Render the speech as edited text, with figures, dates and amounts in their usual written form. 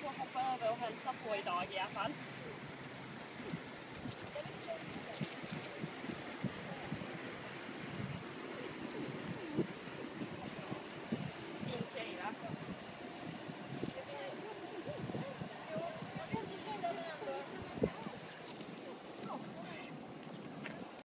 hoppa över och hälsa på idag i alla fall.